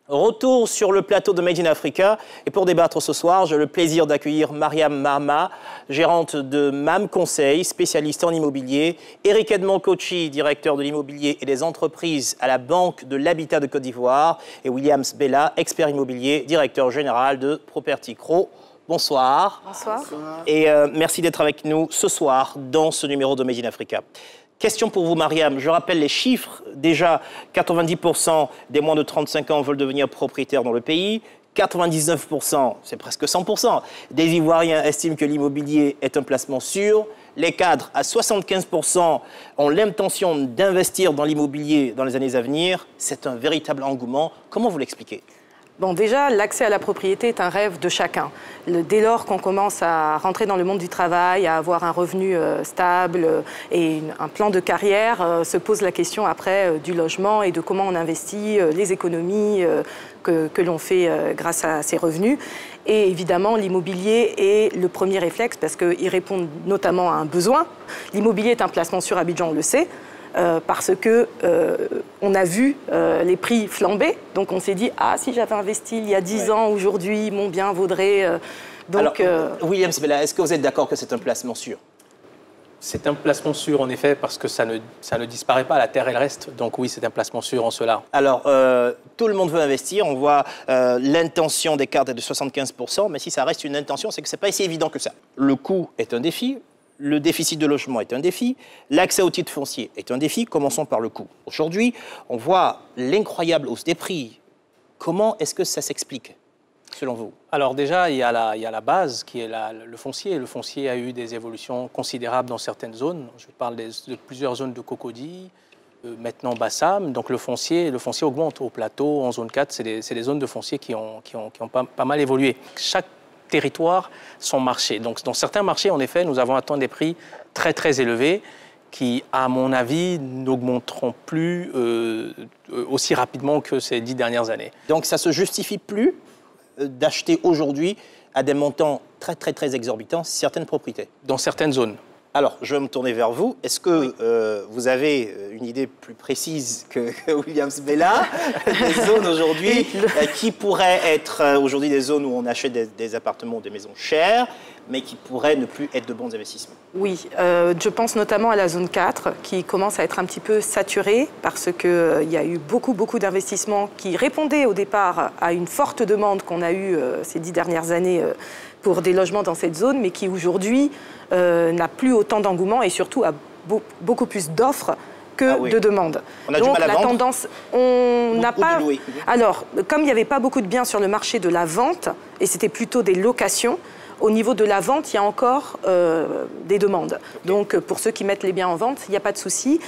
Retour sur le plateau de Made in Africa et pour débattre ce soir, j'ai le plaisir d'accueillir Mariam Marma, gérante de MAM Conseil, spécialiste en immobilier, Eric Edmond Kochi, directeur de l'immobilier et des entreprises à la Banque de l'Habitat de Côte d'Ivoire et Williams Bella, expert immobilier, directeur général de Property Crow. Bonsoir. Bonsoir. Et merci d'être avec nous ce soir dans ce numéro de Made in Africa. Question pour vous, Mariam. Je rappelle les chiffres. Déjà, 90% des moins de 35 ans veulent devenir propriétaires dans le pays. 99%, c'est presque 100%, des Ivoiriens estiment que l'immobilier est un placement sûr. Les cadres, à 75%, ont l'intention d'investir dans l'immobilier dans les années à venir. C'est un véritable engouement. Comment vous l'expliquez ? Bon, déjà, l'accès à la propriété est un rêve de chacun. Dès lors qu'on commence à rentrer dans le monde du travail, à avoir un revenu stable et un plan de carrière, se pose la question après du logement et de comment on investit, les économies que l'on fait grâce à ces revenus. Et évidemment, l'immobilier est le premier réflexe parce qu'il répond notamment à un besoin. L'immobilier est un placement sur Abidjan, on le sait. Parce que on a vu les prix flamber, donc on s'est dit ah si j'avais investi il y a 10 ans aujourd'hui mon bien vaudrait donc. Alors, Williams Bella, est-ce que vous êtes d'accord que c'est un placement sûr ? C'est un placement sûr en effet parce que ça ne disparaît pas, la terre elle reste, donc oui c'est un placement sûr en cela. Alors tout le monde veut investir, on voit l'intention des cartes est de 75%, mais si ça reste une intention, c'est que c'est pas si évident que ça. Le coût est un défi. Le déficit de logement est un défi, l'accès aux titres fonciers est un défi. Commençons par le coût. Aujourd'hui, on voit l'incroyable hausse des prix. Comment est-ce que ça s'explique, selon vous ? Alors déjà, il y a la base qui est le foncier. Le foncier a eu des évolutions considérables dans certaines zones. Je parle de plusieurs zones de Cocody, maintenant Bassam. Donc le foncier augmente au plateau, en zone 4. C'est des zones de foncier qui ont pas mal évolué. Chaque territoire, son marché. Donc, dans certains marchés, en effet, nous avons atteint des prix très, très élevés qui, à mon avis, n'augmenteront plus aussi rapidement que ces 10 dernières années. Donc, ça ne se justifie plus d'acheter aujourd'hui à des montants très, très, très exorbitants certaines propriétés ? Dans certaines zones. Alors, je vais me tourner vers vous. Est-ce que vous avez une idée plus précise que Williams Bella des zones aujourd'hui qui pourraient être aujourd'hui des zones où on achète des appartements ou des maisons chères, mais qui pourraient ne plus être de bons investissements ? Oui, je pense notamment à la zone 4 qui commence à être un petit peu saturée parce qu'il y a eu beaucoup d'investissements qui répondaient au départ à une forte demande qu'on a eue ces 10 dernières années pour des logements dans cette zone, mais qui aujourd'hui n'a plus autant d'engouement et surtout a beaucoup plus d'offres que de demandes. On a du mal à vendre. Tendance, on n'a pas. Alors, comme il n'y avait pas beaucoup de biens sur le marché de la vente et c'était plutôt des locations, au niveau de la vente, il y a encore des demandes. Donc, pour ceux qui mettent les biens en vente, il n'y a pas de souci,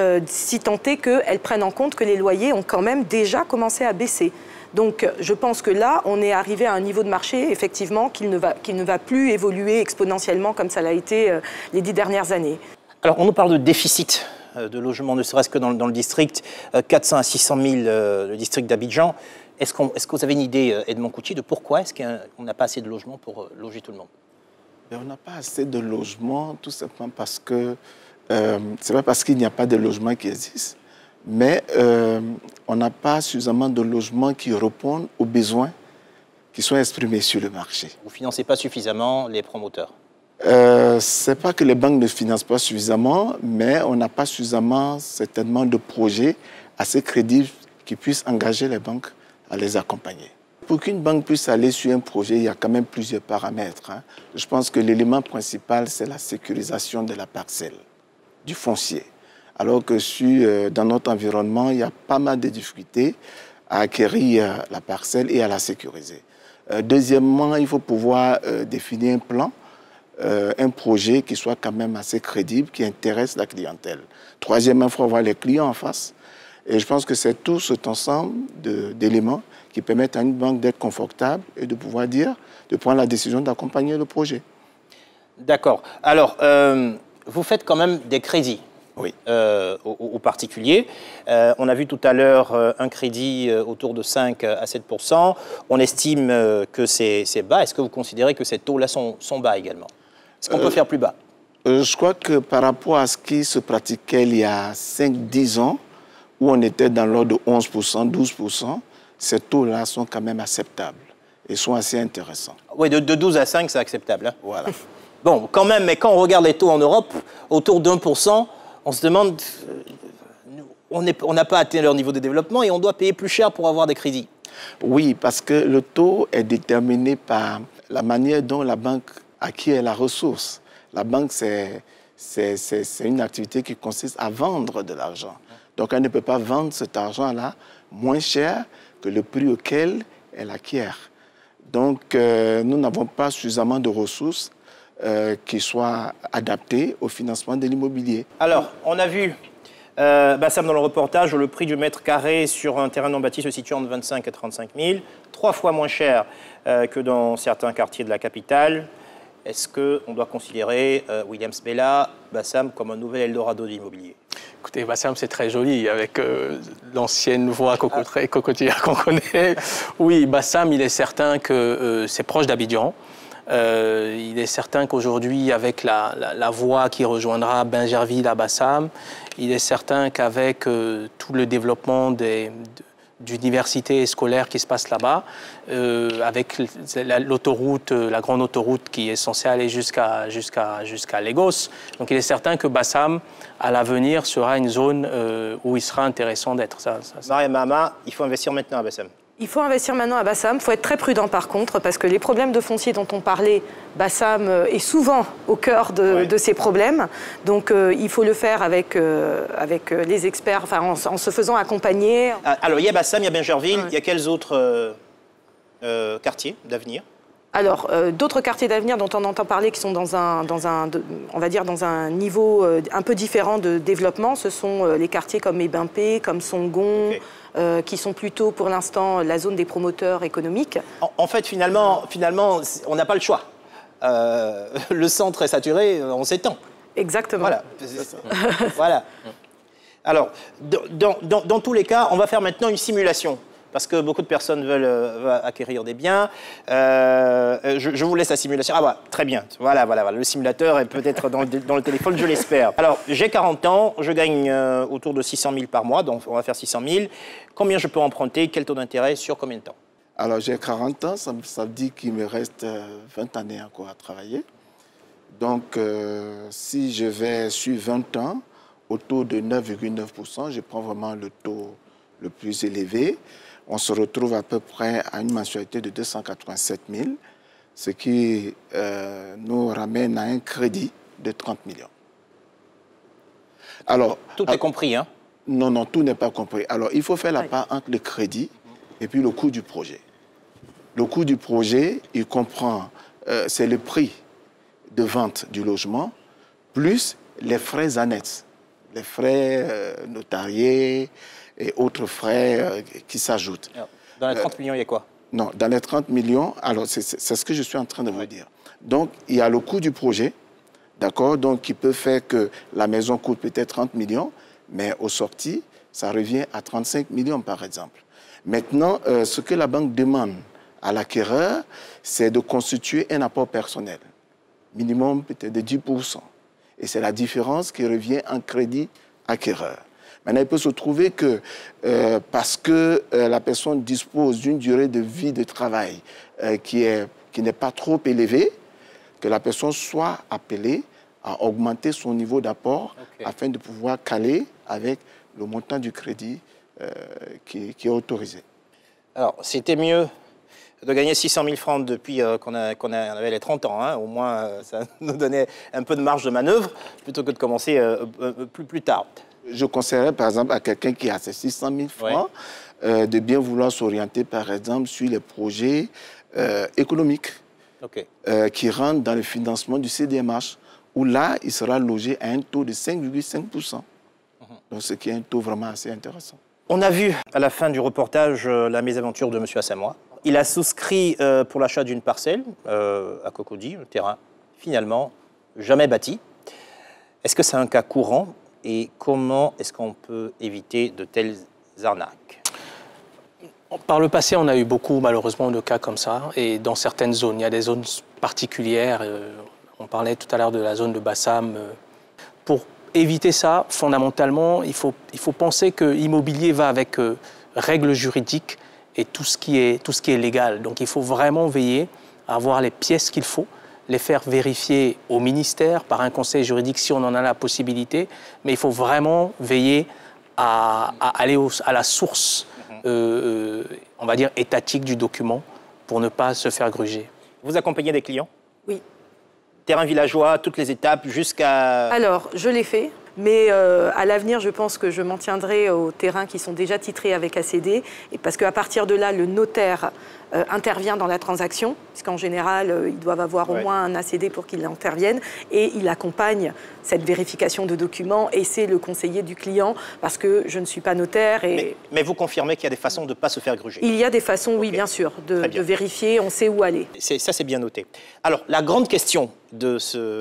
si tant est qu'elles prennent en compte que les loyers ont quand même déjà commencé à baisser. Donc, je pense que là, on est arrivé à un niveau de marché, effectivement, qu'il ne va plus évoluer exponentiellement comme ça l'a été les 10 dernières années. Alors, on nous parle de déficit de logements, ne serait-ce que dans le district, 400 à 600 000, le district d'Abidjan. Est-ce que vous avez une idée, Edmond Kochi, de pourquoi est-ce qu'on n'a pas assez de logements pour loger tout le monde ? On n'a pas assez de logements, tout simplement parce que c'est pas parce qu'il n'y a pas de logements qui existent, mais on n'a pas suffisamment de logements qui répondent aux besoins qui sont exprimés sur le marché. Vous ne financez pas suffisamment les promoteurs ? C'est pas que les banques ne financent pas suffisamment, mais on n'a pas suffisamment certainement de projets assez crédibles qui puissent engager les banques à les accompagner. Pour qu'une banque puisse aller sur un projet, il y a quand même plusieurs paramètres. Je pense que l'élément principal, c'est la sécurisation de la parcelle, du foncier. Alors que dans notre environnement, il y a pas mal de difficultés à acquérir la parcelle et à la sécuriser. Deuxièmement, il faut pouvoir définir un plan, un projet qui soit quand même assez crédible, qui intéresse la clientèle. Troisièmement, il faut avoir les clients en face. Et je pense que c'est tout cet ensemble d'éléments qui permettent à une banque d'être confortable et de pouvoir de prendre la décision d'accompagner le projet. D'accord. Alors, vous faites quand même des crédits. Oui. Aux particuliers. On a vu tout à l'heure un crédit autour de 5 à 7%. On estime que c'est bas. Est-ce que vous considérez que ces taux-là sont bas également ? Est-ce qu'on peut faire plus bas ? Je crois que par rapport à ce qui se pratiquait il y a 5-10 ans, où on était dans l'ordre de 11%, 12%, ces taux-là sont quand même acceptables et sont assez intéressants. Oui, de 12 à 5, c'est acceptable. Hein. Voilà. Bon, quand même, mais quand on regarde les taux en Europe, autour d'1%, on se demande, on n'a pas atteint leur niveau de développement et on doit payer plus cher pour avoir des crédits. Oui, parce que le taux est déterminé par la manière dont la banque acquiert la ressource. La banque, c'est une activité qui consiste à vendre de l'argent. Donc, elle ne peut pas vendre cet argent-là moins cher que le prix auquel elle acquiert. Donc, nous n'avons pas suffisamment de ressources qui soient adaptées au financement de l'immobilier. Alors, on a vu, Bassam, dans le reportage, le prix du mètre carré sur un terrain non bâti se situe entre 25 et 35 000, 3 fois moins cher que dans certains quartiers de la capitale. Est-ce qu'on doit considérer Williams Bella, Bassam, comme un nouvel Eldorado de l'immobilier? Écoutez, Bassam, c'est très joli, avec l'ancienne voix cocotière qu'on connaît. Oui, Bassam, il est certain que c'est proche d'Abidjan. Il est certain qu'aujourd'hui, avec la voie qui rejoindra Bingerville à Bassam, il est certain qu'avec tout le développement d'universités scolaires qui se passe là-bas, avec l'autoroute, la grande autoroute qui est censée aller jusqu'à Lagos. Donc il est certain que Bassam, à l'avenir, sera une zone où il sera intéressant d'être. Mariam Mahama, il faut investir maintenant à Bassam. Il faut investir maintenant à Bassam. Il faut être très prudent par contre, parce que les problèmes de foncier dont on parlait, Bassam est souvent au cœur de ces problèmes. Donc il faut le faire avec les experts, enfin, en se faisant accompagner. Alors il y a Bassam, il y a Bingerville, il y a quels autres quartiers d'avenir? Alors, d'autres quartiers d'avenir dont on entend parler qui sont dans un niveau un peu différent de développement, ce sont les quartiers comme Ebimpé, comme Songon, qui sont plutôt pour l'instant la zone des promoteurs économiques. En fait, finalement, on n'a pas le choix. Le centre est saturé, on s'étend. Exactement. Voilà. Voilà. Alors, dans tous les cas, on va faire maintenant une simulation. Parce que beaucoup de personnes veulent acquérir des biens. Je vous laisse la simulation. Ah, voilà, très bien. Voilà. Le simulateur est peut-être dans le téléphone, je l'espère. Alors, j'ai 40 ans, je gagne autour de 600 000 par mois, donc on va faire 600 000. Combien je peux emprunter? Quel taux d'intérêt? Sur combien de temps? Alors, j'ai 40 ans, ça dit qu'il me reste 20 années encore à travailler. Donc, si je vais sur 20 ans, au taux de 9,9%, je prends vraiment le taux le plus élevé. On se retrouve à peu près à une mensualité de 287 000, ce qui nous ramène à un crédit de 30 millions. Alors, tout est compris, hein? Non, tout n'est pas compris. Alors, il faut faire la part entre le crédit et puis le coût du projet. Le coût du projet, il comprend, c'est le prix de vente du logement, plus les frais annexes, les frais notariés, et autres frais qui s'ajoutent. Dans les 30 millions, il y a quoi? Non, dans les 30 millions, alors c'est ce que je suis en train de vous dire. Donc, il y a le coût du projet, d'accord, donc qui peut faire que la maison coûte peut-être 30 millions, mais au sorti, ça revient à 35 millions, par exemple. Maintenant, ce que la banque demande à l'acquéreur, c'est de constituer un apport personnel, minimum peut-être de 10%. Et c'est la différence qui revient en crédit acquéreur. Maintenant, il peut se trouver que parce que la personne dispose d'une durée de vie de travail qui n'est pas trop élevée, que la personne soit appelée à augmenter son niveau d'apport afin de pouvoir caler avec le montant du crédit qui est autorisé. Alors, c'était mieux de gagner 600 000 francs depuis qu'on avait les 30 ans. Hein. Au moins, ça nous donnait un peu de marge de manœuvre plutôt que de commencer plus tard. Je conseillerais, par exemple, à quelqu'un qui a ces 600 000 francs de bien vouloir s'orienter, par exemple, sur les projets économiques qui rentrent dans le financement du CDMH, où là, il sera logé à un taux de 5,5%. Donc, ce qui est un taux vraiment assez intéressant. On a vu à la fin du reportage la mésaventure de M. Assamoah. Il a souscrit pour l'achat d'une parcelle à Cocody, un terrain finalement jamais bâti. Est-ce que c'est un cas courant et comment est-ce qu'on peut éviter de telles arnaques? Par le passé, on a eu beaucoup, malheureusement, de cas comme ça. Et dans certaines zones, il y a des zones particulières. On parlait tout à l'heure de la zone de Bassam. Pour éviter ça, fondamentalement, il faut penser que l'immobilier va avec règles juridiques et tout ce qui est légal. Donc il faut vraiment veiller à avoir les pièces qu'il faut, les faire vérifier au ministère par un conseil juridique si on en a la possibilité, mais il faut vraiment veiller à aller à la source, on va dire, étatique du document pour ne pas se faire gruger. Vous accompagnez des clients? Oui. Terrain villageois, toutes les étapes jusqu'à... Alors, je l'ai fait. Mais à l'avenir, je pense que je m'en tiendrai aux terrains qui sont déjà titrés avec ACD, et parce qu'à partir de là, le notaire intervient dans la transaction, puisqu'en général, ils doivent avoir au moins un ACD pour qu'il intervienne, et il accompagne cette vérification de documents, et c'est le conseiller du client, parce que je ne suis pas notaire. Mais vous confirmez qu'il y a des façons de ne pas se faire gruger? Il y a des façons, oui, bien sûr, de vérifier, on sait où aller. Ça, c'est bien noté. Alors, la grande question de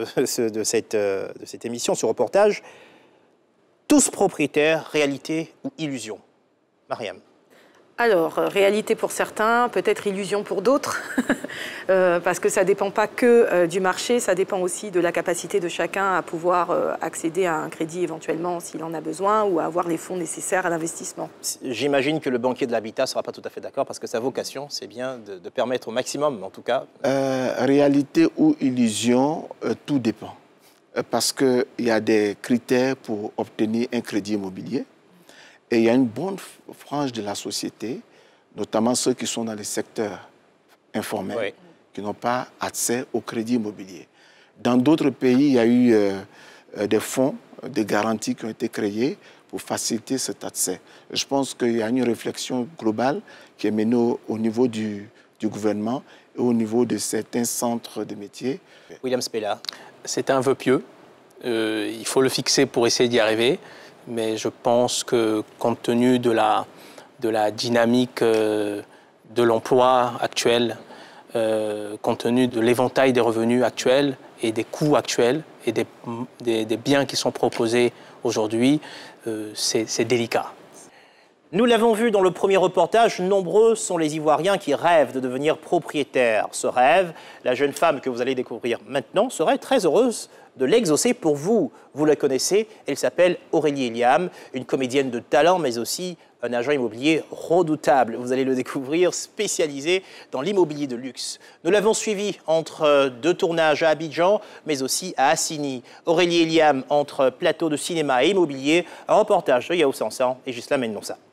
cette émission, ce reportage, tous propriétaires, réalité ou illusion? Mariam. Alors, réalité pour certains, peut-être illusion pour d'autres, parce que ça ne dépend pas que du marché, ça dépend aussi de la capacité de chacun à pouvoir accéder à un crédit éventuellement s'il en a besoin ou à avoir les fonds nécessaires à l'investissement. J'imagine que le banquier de l'habitat ne sera pas tout à fait d'accord parce que sa vocation, c'est bien de permettre au maximum, en tout cas. Réalité ou illusion, tout dépend. Parce qu'il y a des critères pour obtenir un crédit immobilier. Et il y a une bonne frange de la société, notamment ceux qui sont dans les secteurs informels, qui n'ont pas accès au crédit immobilier. Dans d'autres pays, il y a eu des fonds de garantie qui ont été créés pour faciliter cet accès. Je pense qu'il y a une réflexion globale qui est menée au niveau du gouvernement et au niveau de certains centres de métiers. William Spella. C'est un vœu pieux. Il faut le fixer pour essayer d'y arriver. Mais je pense que compte tenu de la dynamique de l'emploi actuel, compte tenu de l'éventail des revenus actuels et des coûts actuels et des biens qui sont proposés aujourd'hui, c'est délicat. Nous l'avons vu dans le premier reportage, nombreux sont les Ivoiriens qui rêvent de devenir propriétaires. Ce rêve, la jeune femme que vous allez découvrir maintenant serait très heureuse de l'exaucer pour vous. Vous la connaissez, elle s'appelle Aurélie Eliam, une comédienne de talent, mais aussi un agent immobilier redoutable. Vous allez le découvrir, spécialisé dans l'immobilier de luxe. Nous l'avons suivi entre 2 tournages à Abidjan, mais aussi à Assini. Aurélie Eliam entre plateau de cinéma et immobilier, un reportage de Yao Sansan et Gisela Mennonsa.